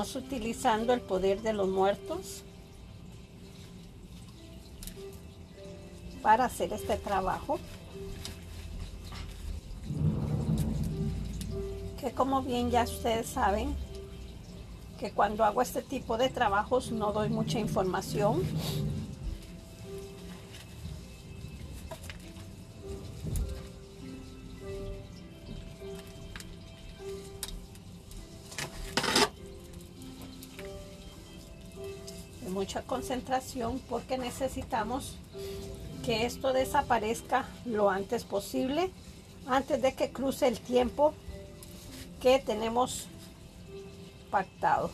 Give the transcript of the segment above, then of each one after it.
Estamos utilizando el poder de los muertos para hacer este trabajo, que como bien ya ustedes saben, que cuando hago este tipo de trabajos no doy mucha información. Mucha concentración, porque necesitamos que esto desaparezca lo antes posible, antes de que cruce el tiempo que tenemos pactado.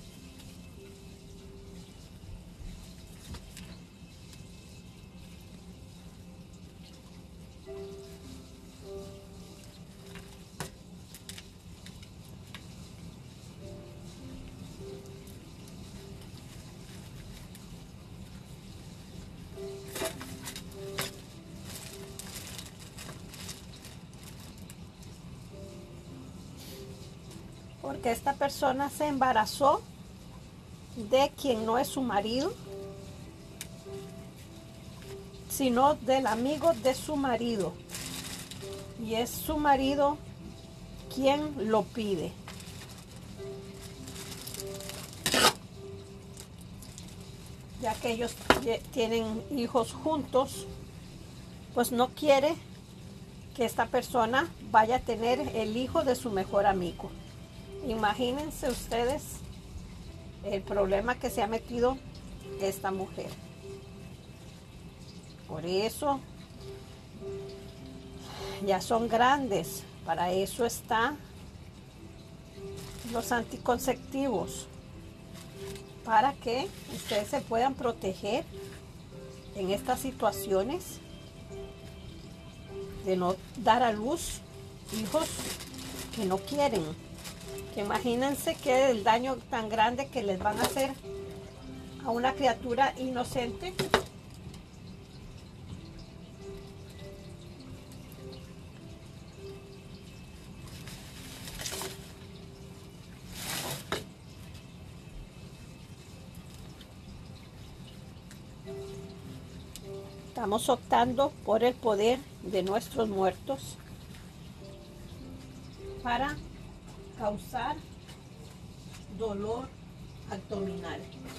Porque esta persona se embarazó de quien no es su marido, sino del amigo de su marido. Y es su marido quien lo pide. Ya que ellos tienen hijos juntos, pues no quiere que esta persona vaya a tener el hijo de su mejor amigo. Imagínense ustedes el problema que se ha metido esta mujer. Por eso ya son grandes. Para eso están los anticonceptivos, para que ustedes se puedan proteger en estas situaciones de no dar a luz hijos que no quieren. Que imagínense que el daño tan grande que les van a hacer a una criatura inocente. Estamos optando por el poder de nuestros muertos para causar dolor abdominal.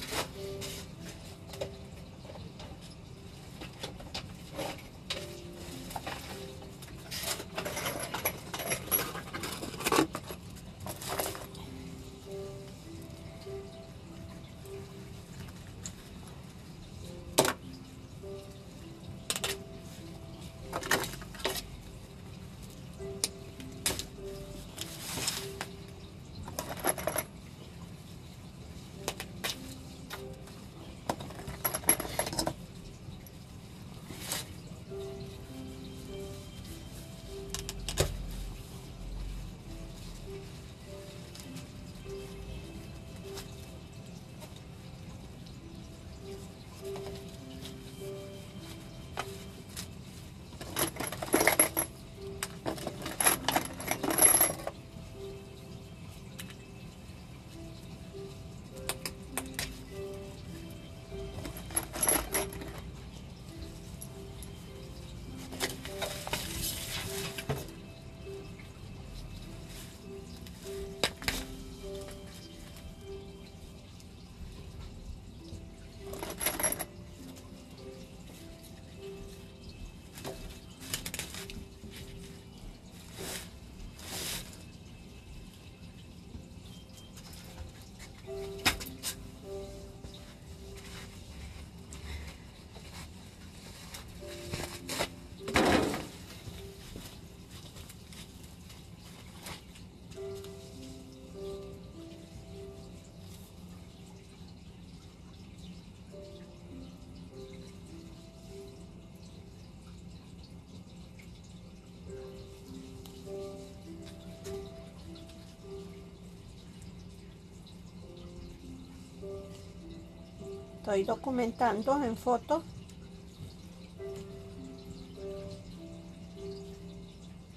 Estoy documentando en foto.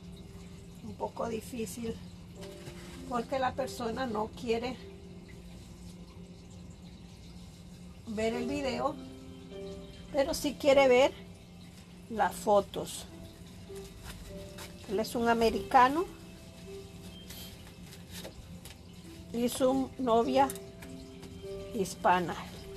Un poco difícil porque la persona no quiere ver el video, pero sí quiere ver las fotos. Él es un americano y su novia hispana.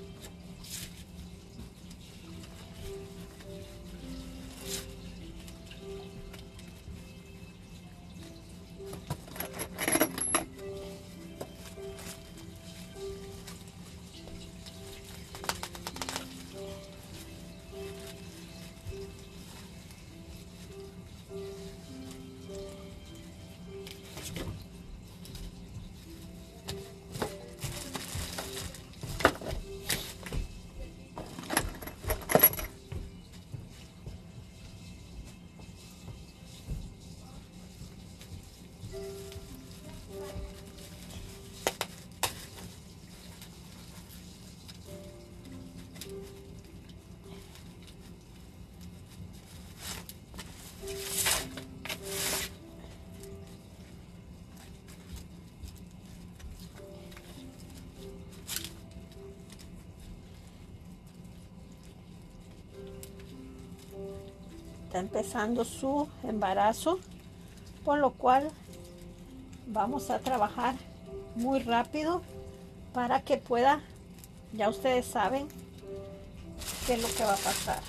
Está empezando su embarazo, por lo cual vamos a trabajar muy rápido para que pueda, ya ustedes saben qué es lo que va a pasar.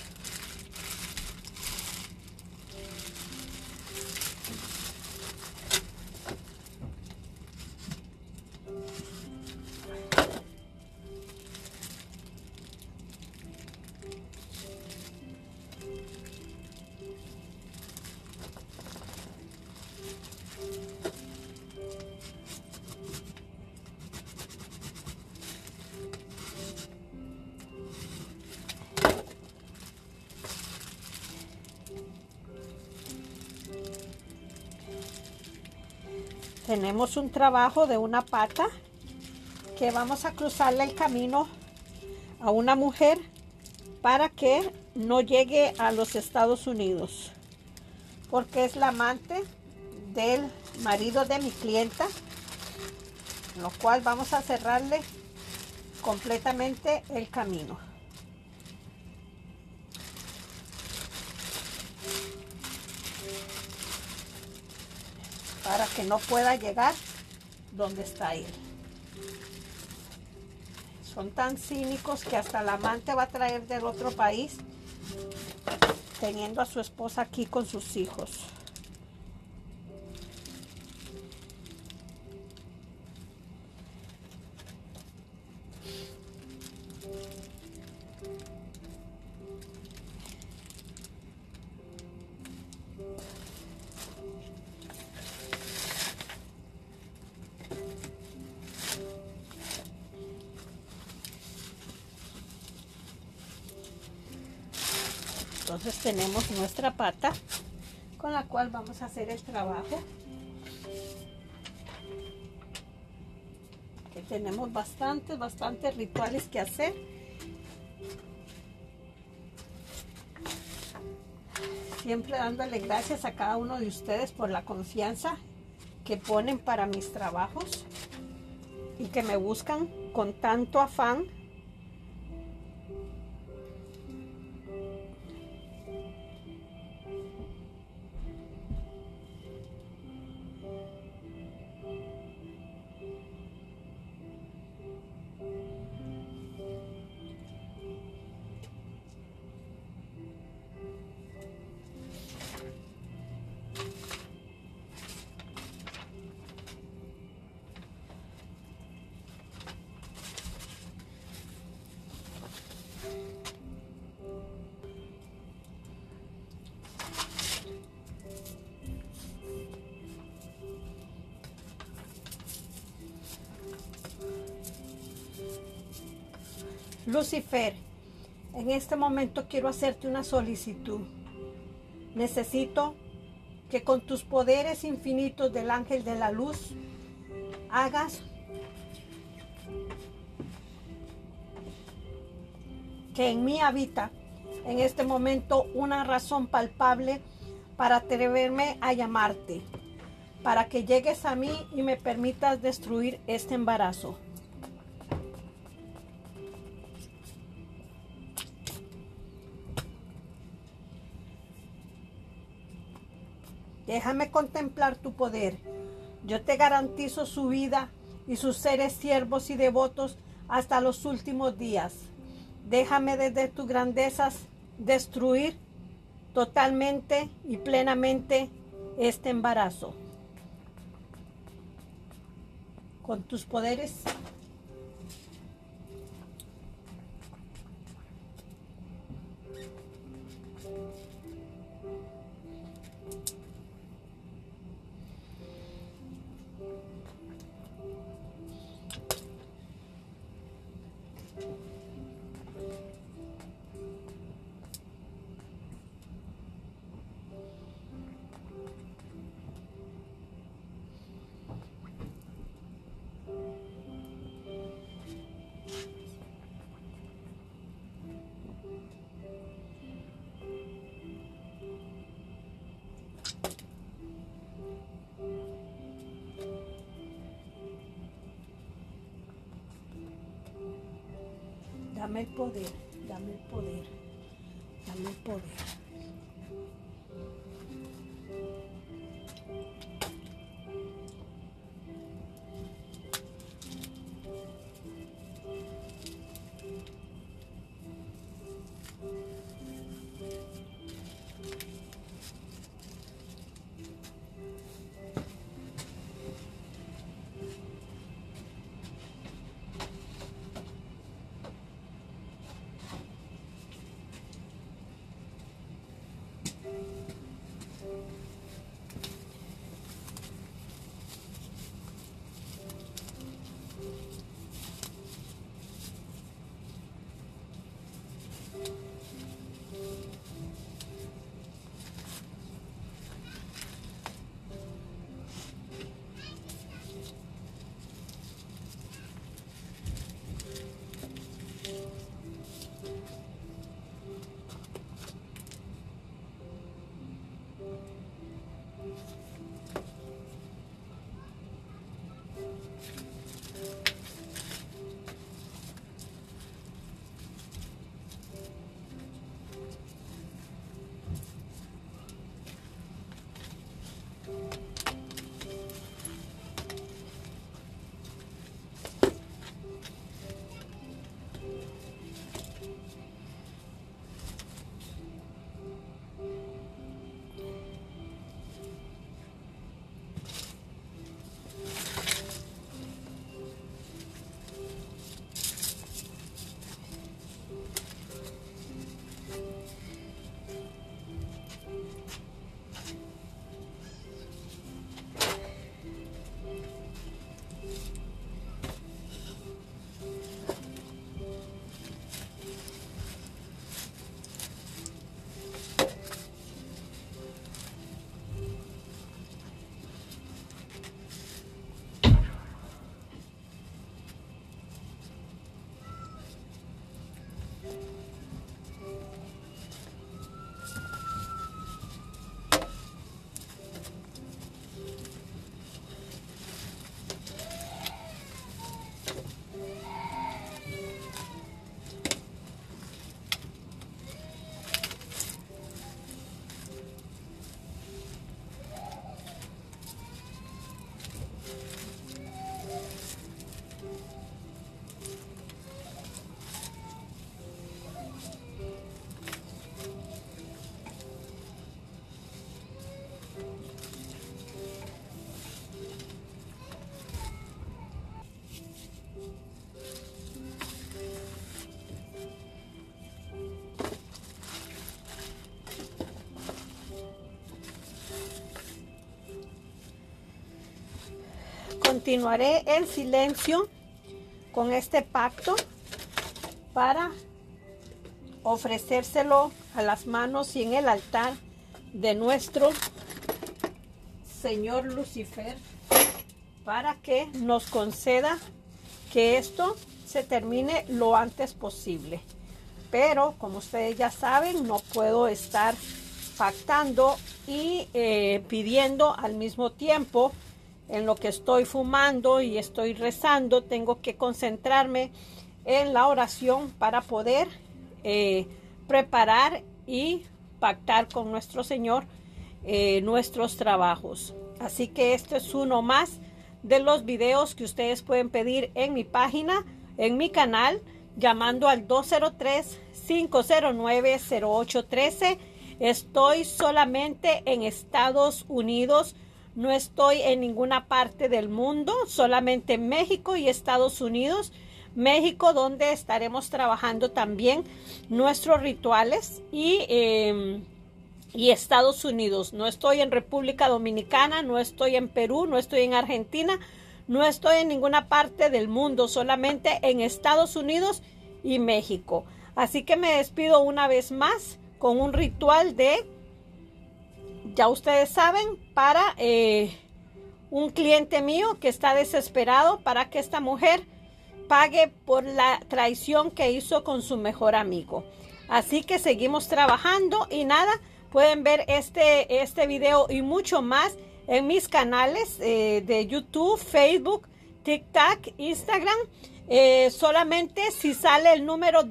Tenemos un trabajo de una pata que vamos a cruzarle el camino a una mujer para que no llegue a los Estados Unidos, porque es la amante del marido de mi clienta, lo cual vamos a cerrarle completamente el camino. Para que no pueda llegar donde está él. Son tan cínicos que hasta la amante va a traer del otro país, teniendo a su esposa aquí con sus hijos. Entonces tenemos nuestra pata con la cual vamos a hacer el trabajo. Que tenemos bastantes rituales que hacer. Siempre dándole gracias a cada uno de ustedes por la confianza que ponen para mis trabajos y que me buscan con tanto afán. Lucifer, en este momento quiero hacerte una solicitud. Necesito que con tus poderes infinitos del ángel de la luz hagas que en mí habita en este momento una razón palpable para atreverme a llamarte, para que llegues a mí y me permitas destruir este embarazo. Déjame contemplar tu poder. Yo te garantizo su vida y sus seres siervos y devotos hasta los últimos días. Déjame desde tus grandezas destruir totalmente y plenamente este embarazo. Con tus poderes. Dame el poder, dame el poder, dame el poder. Continuaré en silencio con este pacto para ofrecérselo a las manos y en el altar de nuestro Señor Lucifer, para que nos conceda que esto se termine lo antes posible. Pero como ustedes ya saben, no puedo estar pactando y pidiendo al mismo tiempo. En lo que estoy fumando y estoy rezando, tengo que concentrarme en la oración para poder preparar y pactar con nuestro Señor nuestros trabajos. Así que esto es uno más de los videos que ustedes pueden pedir en mi página, en mi canal, llamando al 203-509-0813. Estoy solamente en Estados Unidos, no estoy en ninguna parte del mundo, solamente en México y Estados Unidos. México, donde estaremos trabajando también nuestros rituales, y Estados Unidos. No estoy en República Dominicana, no estoy en Perú, no estoy en Argentina, no estoy en ninguna parte del mundo, solamente en Estados Unidos y México. Así que me despido una vez más con un ritual de, ya ustedes saben, para un cliente mío que está desesperado para que esta mujer pague por la traición que hizo con su mejor amigo. Así que seguimos trabajando y nada, pueden ver este video y mucho más en mis canales de YouTube, Facebook, TikTok, Instagram. Solamente si sale el número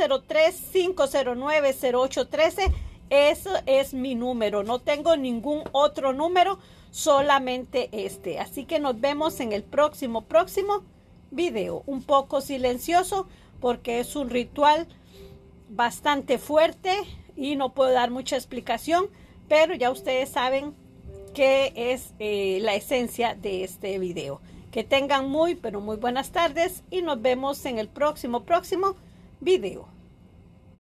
203-509-0813, eso es mi número. No tengo ningún otro número, solamente este. Así que nos vemos en el próximo video. Un poco silencioso porque es un ritual bastante fuerte y no puedo dar mucha explicación, pero ya ustedes saben qué es la esencia de este video. Que tengan muy, pero muy buenas tardes y nos vemos en el próximo video.